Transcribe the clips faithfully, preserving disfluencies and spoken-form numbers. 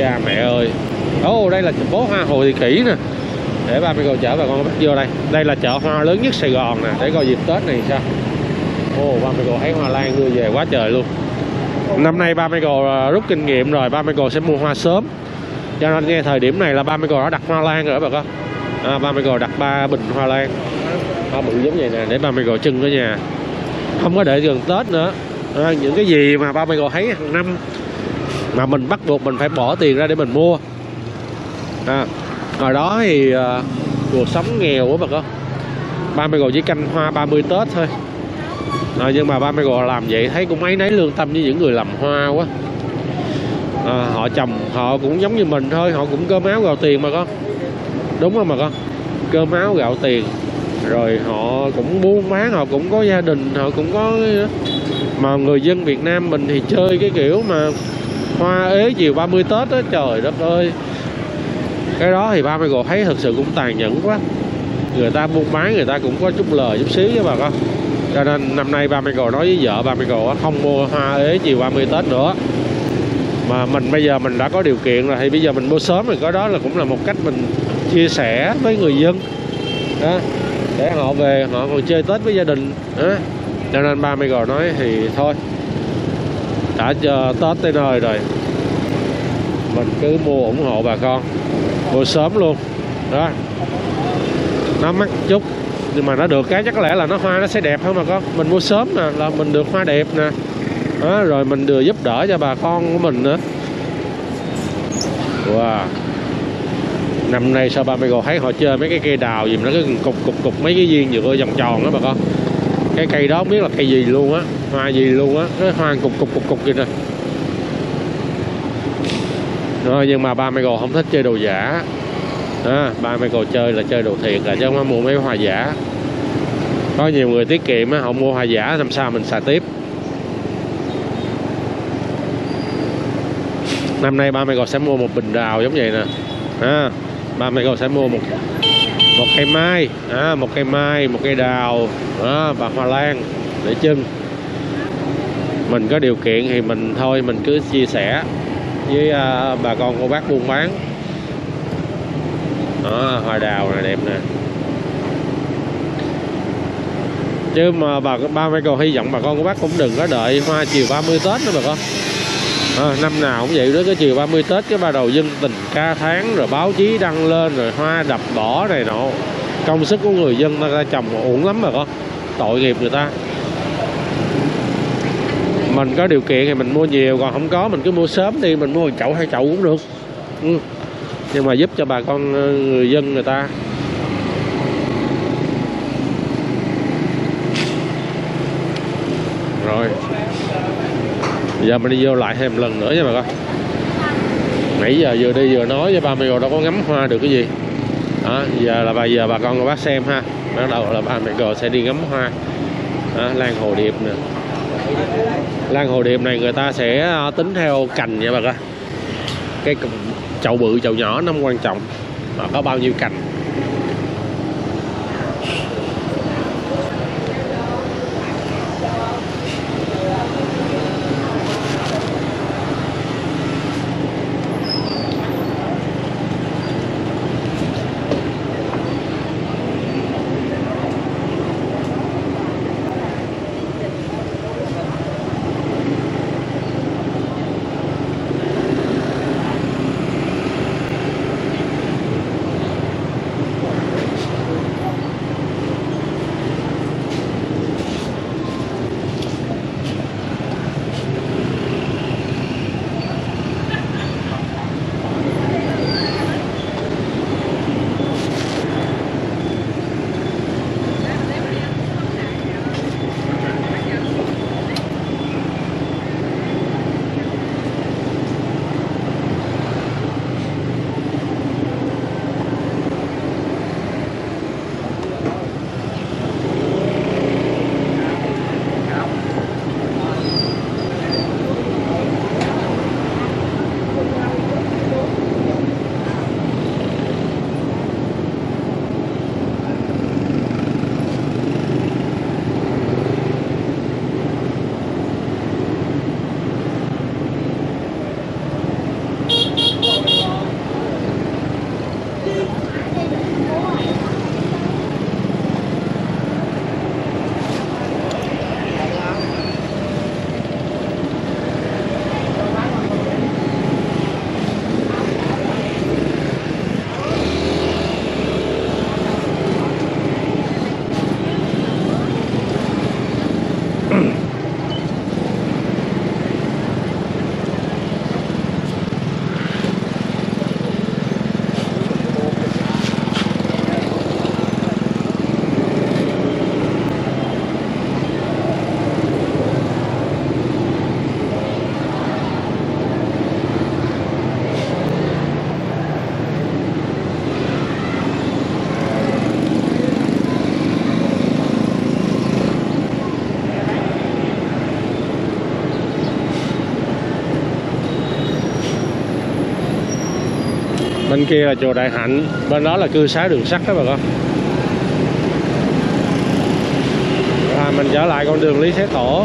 cha mẹ ơi. Ồ, đây là phố hoa Hồ Thị Kỷ nè. Để ba Michael chở bà con bắt vô đây. Đây là chợ hoa lớn nhất Sài Gòn nè. Để coi dịp Tết này sao. Ồ, ba Michael thấy hoa lan đưa về quá trời luôn. Năm nay ba Michael rút kinh nghiệm rồi, ba Michael sẽ mua hoa sớm. Cho nên nghe thời điểm này là ba Michael đã đặt hoa lan rồi đó bà con. À, ba Michael đặt ba bình hoa lan. Hoa bự giống vậy nè, để ba Michael trưng ở nhà. Không có đợi gần Tết nữa. À, những cái gì mà ba Michael thấy hàng năm mà mình bắt buộc mình phải bỏ tiền ra để mình mua. À, hồi đó thì uh, cuộc sống nghèo quá bà con. Ba Michael chỉ canh hoa ba mươi Tết thôi. À, nhưng mà ba Michael làm vậy thấy cũng mấy nấy lương tâm với những người làm hoa quá. À, họ trồng họ cũng giống như mình thôi, họ cũng cơm áo gạo tiền mà con. Đúng không mà con? Cơm áo gạo tiền. Rồi họ cũng buôn bán, họ cũng có gia đình, họ cũng có. Mà người dân Việt Nam mình thì chơi cái kiểu mà hoa ế chiều ba mươi Tết á, trời đất ơi. Cái đó thì ba Michael thấy thực sự cũng tàn nhẫn quá. Người ta buôn bán người ta cũng có chút lời chút xíu với bà con. Cho nên năm nay ba Michael nói với vợ ba Michael không mua hoa ế chiều ba mươi Tết nữa. Mà mình bây giờ mình đã có điều kiện rồi thì bây giờ mình mua sớm rồi, cái đó là cũng là một cách mình chia sẻ với người dân đó, để họ về họ còn chơi Tết với gia đình đó. Cho nên ba Michael nói thì thôi, đã chờ Tết tới nơi rồi, mình cứ mua ủng hộ bà con, mua sớm luôn đó. Nó mắc chút nhưng mà nó được cái chắc có lẽ là nó hoa nó sẽ đẹp hơn mà con. Mình mua sớm nè là mình được hoa đẹp nè đó, rồi mình vừa giúp đỡ cho bà con của mình nữa. Wow. Năm nay sao ba Michael thấy họ chơi mấy cái cây đào gì mà nó cứ cục cục cục mấy cái viên nhựa vòng tròn đó bà con. Cái cây đó không biết là cây gì luôn á, hoa gì luôn á, cái hoa cục cục cục cục vậy nè. Rồi nhưng mà ba Michael không thích chơi đồ giả. À, ba Michael chơi là chơi đồ thiệt là chứ không có mua mấy hoa giả. Có nhiều người tiết kiệm á, họ mua hoa giả làm sao mình xài tiếp. Năm nay ba Michael sẽ mua một bình đào giống vậy nè. À, ba Michael sẽ mua một một cây mai, à, một cây mai, một cây đào, à, và hoa lan để trưng. Mình có điều kiện thì mình thôi mình cứ chia sẻ với uh, bà con cô bác buôn bán. Đó, hoa đào này đẹp nè. Chứ mà bà ba Michael hy vọng bà con cô bác cũng đừng có đợi hoa chiều ba mươi Tết nữa bà con. À, năm nào cũng vậy đó, cái chiều ba mươi Tết cái bắt đầu dân tình ca tháng rồi báo chí đăng lên rồi hoa đập bỏ này nọ. Công sức của người dân ta, ta trồng uổng lắm mà con. Tội nghiệp người ta. Mình có điều kiện thì mình mua nhiều, còn không có mình cứ mua sớm đi, mình mua một chậu hai chậu cũng được. Ừ. Nhưng mà giúp cho bà con người dân người ta. Rồi bây giờ mình đi vô lại thêm một lần nữa nha bà con. Nãy giờ vừa đi vừa nói với ba Michael đâu có ngắm hoa được cái gì. Đó, giờ là bây giờ bà con cô bác xem ha. Bắt đầu là ba Michael sẽ đi ngắm hoa. Đó, lan hồ điệp nè. Lan hồ điệp này người ta sẽ tính theo cành nha bà con. Cái chậu bự chậu nhỏ nó không quan trọng mà có bao nhiêu cành. Bên kia là chùa Đại Hạnh, bên đó là cư xá Đường Sắt đó bà con. À, mình trở lại con đường Lý Thái Tổ.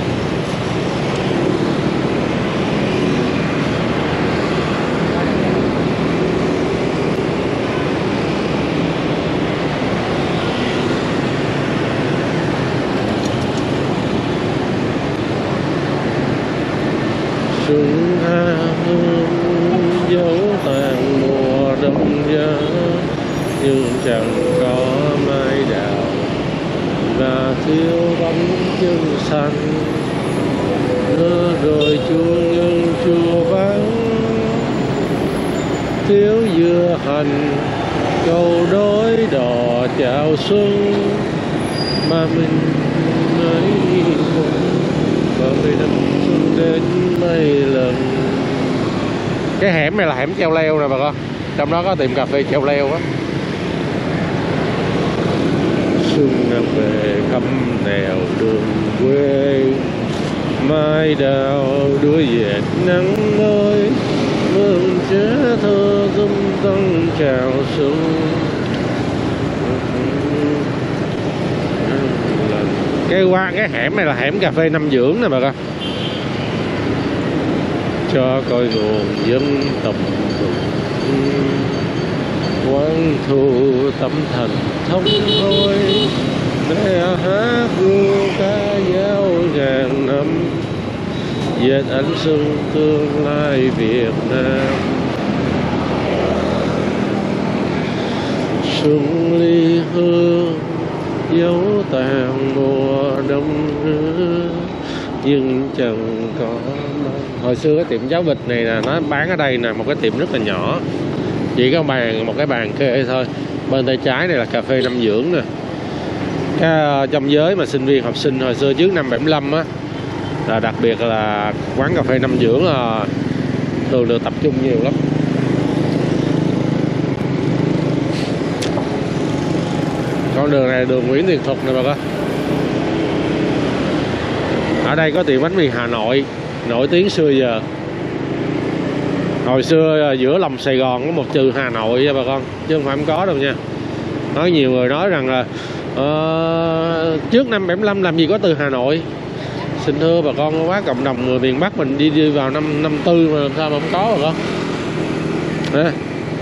Xuân Hà Hương dấu tàn mùa đông giá, nhưng chẳng có mai đào và thiếu bóng chân xanh. Lứa đồi chuông nhưng chùa vắng, thiếu dưa hành câu đối đò chào xuân. Mà mình ấy và mình năm xuân đến mấy lần. Cái hẻm này là hẻm treo leo nè bà con, trong đó có tiệm cà phê treo leo á. Xuân đang về khắp nẻo đường quê, mai đào đuôi dệt nắng mới, mương trẻ thơ dâm tăng chào xuân. Cái qua cái hẻm này là hẻm cà phê Năm Dưỡng nè bà con. Cho coi nguồn dân tộc quán thu tâm thành thông thôi, để hát ru ca dao ngàn năm, dệt ánh xuân tương lai Việt Nam. Xuân ly hương dấu tàn mùa đông nữa, nhưng chẳng có. Hồi xưa cái tiệm cháo vịt này là nó bán ở đây nè, một cái tiệm rất là nhỏ, chỉ có bàn một cái bàn kê thôi. Bên tay trái này là cà phê Năm Dưỡng nè. Cái trong giới mà sinh viên học sinh hồi xưa trước năm bảy mươi lăm á, là đặc biệt là quán cà phê Năm Dưỡng là thường được tập trung nhiều lắm. Con đường này đường Nguyễn Thiện Thuật nè bà con. Ở đây có tiệm bánh mì Hà Nội nổi tiếng xưa giờ. Hồi xưa giữa lòng Sài Gòn có một chừ Hà Nội nha bà con, chứ không phải không có đâu nha. Nói nhiều người nói rằng là uh, trước năm bảy mươi lăm làm gì có từ Hà Nội. Xin thưa bà con, quá cộng đồng người miền Bắc mình đi, đi vào năm năm tư mà làm sao mà không có bà con. À.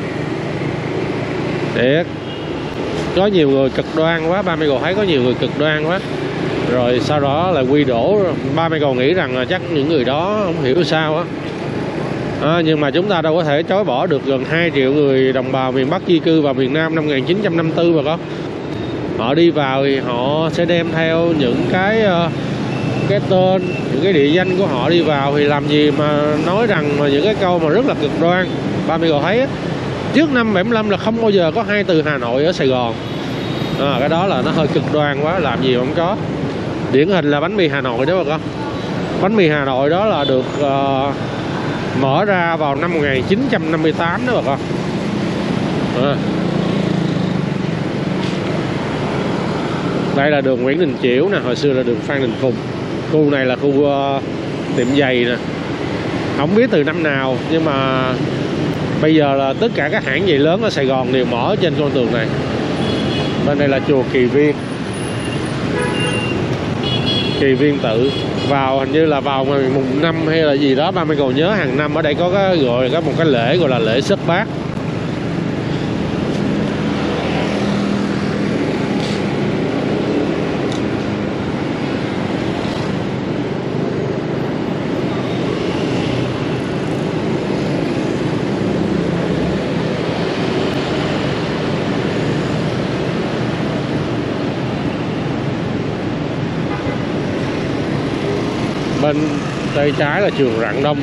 Thiệt. Có nhiều người cực đoan quá, ba Michael thấy có nhiều người cực đoan quá. Rồi sau đó là quy đổ, ba Michael nghĩ rằng là chắc những người đó không hiểu sao á. À, nhưng mà chúng ta đâu có thể chối bỏ được gần hai triệu người đồng bào miền Bắc di cư vào miền Nam năm một nghìn chín trăm năm mươi tư bà con. Họ đi vào thì họ sẽ đem theo những cái cái tên, những cái địa danh của họ đi vào, thì làm gì mà nói rằng mà những cái câu mà rất là cực đoan. Ba Michael thấy á, trước năm bảy mươi lăm là không bao giờ có hai từ Hà Nội ở Sài Gòn. À, cái đó là nó hơi cực đoan quá, làm gì mà không có. Điển hình là bánh mì Hà Nội đó bà con. Bánh mì Hà Nội đó là được uh, mở ra vào năm một nghìn chín trăm năm mươi tám đó bà con. À. Đây là đường Nguyễn Đình Chiểu nè, hồi xưa là đường Phan Đình Phùng. Khu này là khu uh, tiệm giày nè. Không biết từ năm nào, nhưng mà bây giờ là tất cả các hãng giày lớn ở Sài Gòn đều mở trên con đường này. Bên đây là chùa Kỳ Viên, Kỳ Viên Tự. Vào hình như là vào ngày mùng năm hay là gì đó, ba mươi còn nhớ hàng năm ở đây có cái gọi là có một cái lễ gọi là lễ Sất Bát. Bên tay trái là trường Rạng Đông.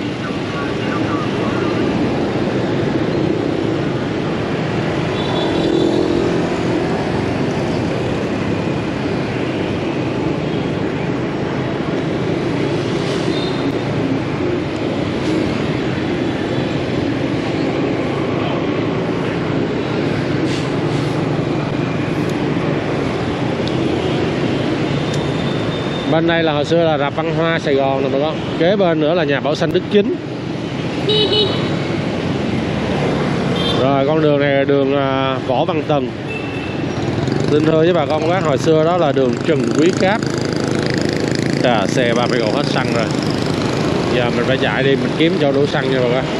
Bên đây là hồi xưa là rạp văn hóa Sài Gòn nè bà con. Kế bên nữa là nhà Bảo Sanh Đức Chính. Rồi Rồi con đường này là đường à, Võ Văn Tần. Xin thưa với bà con bác, hồi xưa đó là đường Trần Quý Cáp. Chà, xe ba mươi cậu hết xăng rồi. Giờ mình phải chạy đi mình kiếm chỗ đổ xăng nha bà con.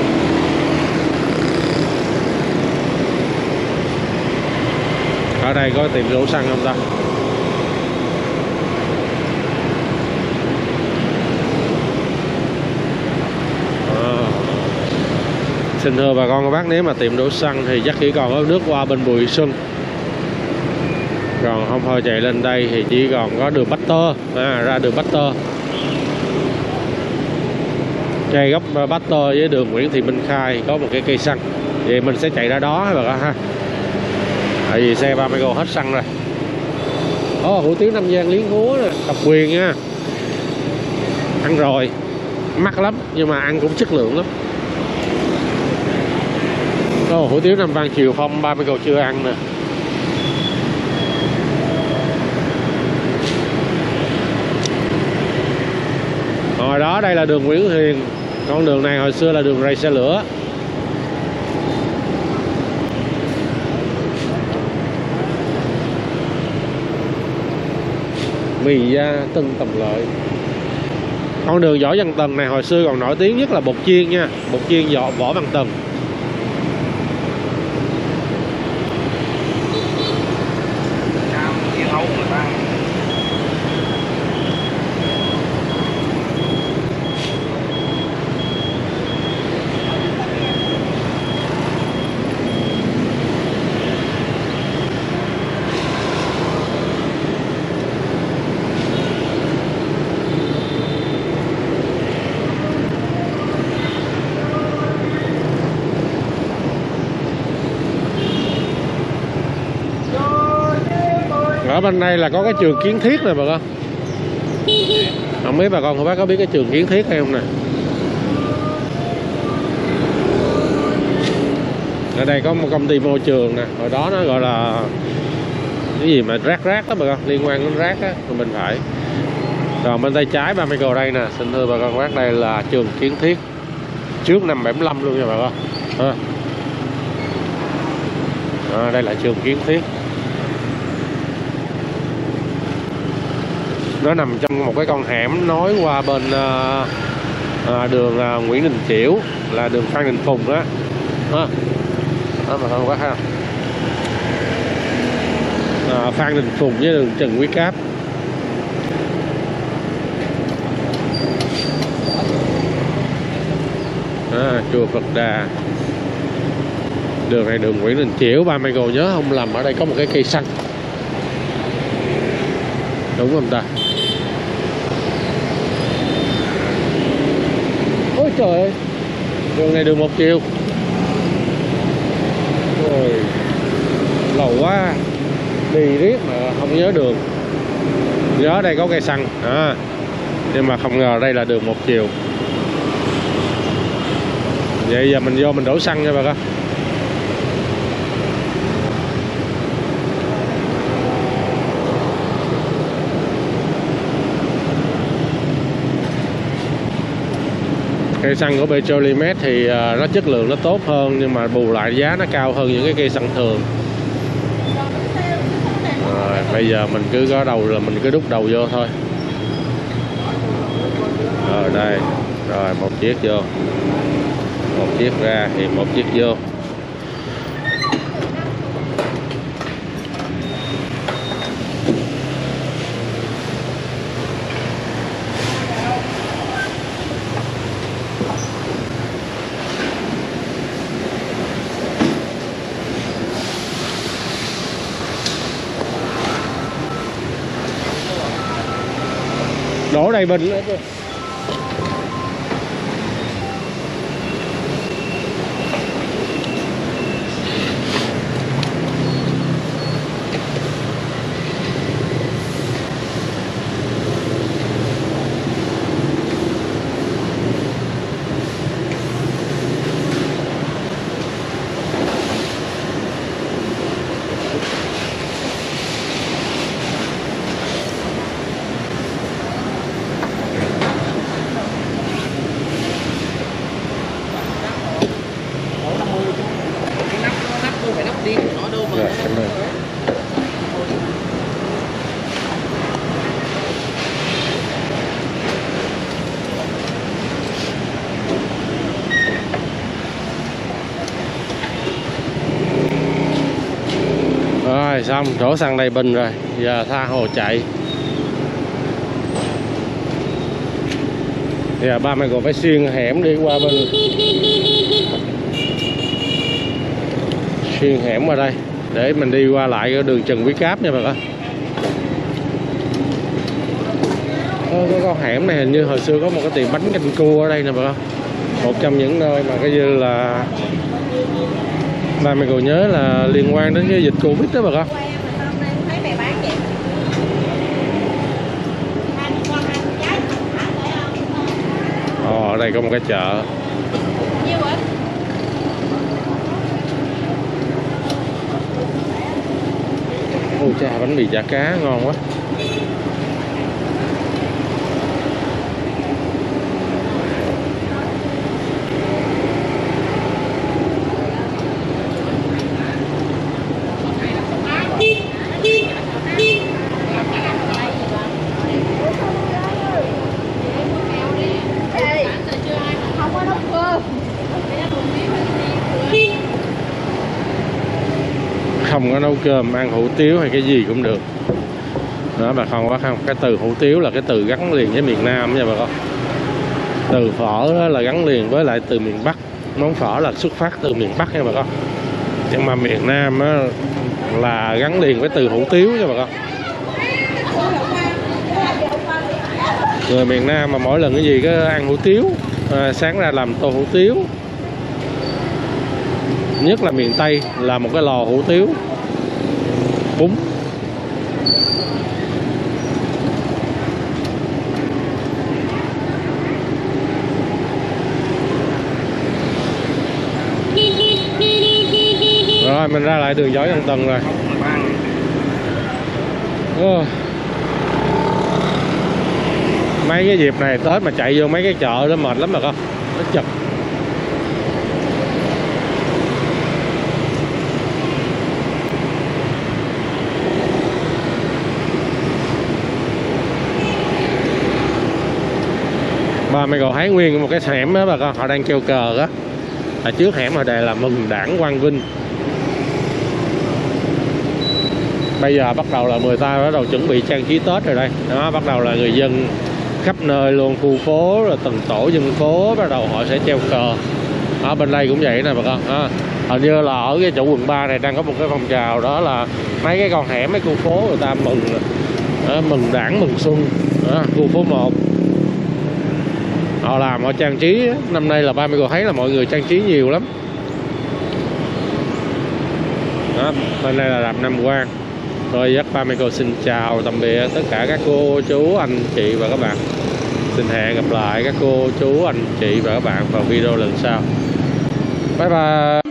Ở đây có tiệm đổ xăng không ta? À. Xin thưa bà con các bác, nếu mà tiệm đổ xăng thì chắc chỉ còn ở nước qua bên Bùi Xuân. Còn không thôi chạy lên đây thì chỉ còn có đường Bách Tơ, à, ra đường Bách Tơ. Ngay góc Bách Tơ với đường Nguyễn Thị Minh Khai có một cái cây xăng. Vậy mình sẽ chạy ra đó bà con ha. Tại vì xe ba mươi cô hết xăng rồi. Ồ, hủ tiếu Nam Giang Liến Húa nè, độc quyền nha. Ăn rồi, mắc lắm nhưng mà ăn cũng chất lượng lắm. Ồ, hủ tiếu Nam Văn Chiều Phong ba mươi cô chưa ăn nè. Hồi đó đây là đường Nguyễn Hiền. Con đường này hồi xưa là đường ray xe lửa. Mì gia Tân Tầm Lợi. Con đường Võ Văn Tần này hồi xưa còn nổi tiếng nhất là bột chiên nha. Bột chiên Võ, Võ Văn Tần. Ở bên đây là có cái trường Kiến Thiết này bà con. Không biết bà con cô bác có biết cái trường Kiến Thiết hay không nè. Ở đây có một công ty môi trường nè. Hồi đó nó gọi là cái gì mà rác rác đó bà con, liên quan đến rác á, mình phải. Còn bên tay trái ba mươi cô đây nè, xin thưa bà con bác, đây là trường Kiến Thiết trước năm bảy mươi lăm luôn nha bà con. À. À, đây là trường Kiến Thiết. Nó nằm trong một cái con hẻm nối qua bên uh, uh, đường uh, Nguyễn Đình Chiểu, là đường Phan Đình Phùng đó. Đó, đó mà không có ha. Uh, Phan Đình Phùng với đường Trần Quý Cáp. À, chùa Phật Đà. Đường này đường Nguyễn Đình Chiểu, ba mươi cô nhớ không lầm ở đây có một cái cây xăng. Đúng không ta? Ôi trời ơi, đường này đường một chiều. Rồi, lâu quá, đi riết mà không nhớ đường. Nhớ đây có cây xăng, à, nhưng mà không ngờ đây là đường một chiều. Vậy giờ mình vô mình đổ xăng nha bà con. Cây xăng của Petrolimex thì uh, nó chất lượng nó tốt hơn, nhưng mà bù lại giá nó cao hơn những cái cây xăng thường. Rồi, bây giờ mình cứ có đầu là mình cứ đút đầu vô thôi. Rồi đây, rồi một chiếc vô, một chiếc ra thì một chiếc vô. Đổ đầy bình nữa. Rồi xong, đổ xăng đầy bình rồi, giờ tha hồ chạy. Giờ ba mẹ còn phải xuyên hẻm đi qua bên, xuyên hẻm qua đây để mình đi qua lại cái đường Trần Quý Cáp nha bà con. Cái con hẻm này hình như hồi xưa có một cái tiệm bánh canh cua ở đây nè bà con. Một trong những nơi mà cái như là ba mẹ còn nhớ là liên quan đến cái dịch Covid đó bà con. Ồ, ở đây có một cái chợ. Ôi cha, bánh mì chả cá ngon quá. Không có nấu cơm, ăn hủ tiếu hay cái gì cũng được. Đó bà con, bác không? Cái từ hủ tiếu là cái từ gắn liền với miền Nam nha bà con. Từ phở đó là gắn liền với lại từ miền Bắc. Món phở là xuất phát từ miền Bắc nha bà con. Nhưng mà miền Nam đó là gắn liền với từ hủ tiếu nha bà con. Người miền Nam mà mỗi lần cái gì cứ ăn hủ tiếu, à, sáng ra làm tô hủ tiếu. Nhất là miền Tây là một cái lò hủ tiếu, bún. Rồi mình ra lại đường Võ Văn Tần rồi. Oh. Mấy cái dịp này Tết mà chạy vô mấy cái chợ đó mệt lắm mà con, nó chật. Ba mày còn thấy nguyên một cái hẻm đó bà con, họ đang treo cờ á. Ở trước hẻm ở đây là mừng Đảng Quang Vinh. Bây giờ bắt đầu là người ta bắt đầu chuẩn bị trang trí Tết rồi đây. Đó, bắt đầu là người dân khắp nơi luôn, khu phố rồi từng tổ dân phố bắt đầu họ sẽ treo cờ. Ở bên đây cũng vậy nè bà con. À, hình như là ở cái chỗ quận ba này đang có một cái phong trào, đó là mấy cái con hẻm, mấy khu phố người ta mừng à, mừng Đảng mừng Xuân. À, khu phố một họ làm, họ trang trí. Năm nay là ba mươi còn thấy là mọi người trang trí nhiều lắm. Đó, bên đây là đạp Nam Quang. Rồi dắt ba mươi cô xin chào tạm biệt tất cả các cô chú anh chị và các bạn. Xin hẹn gặp lại các cô chú anh chị và các bạn vào video lần sau. Bye bye.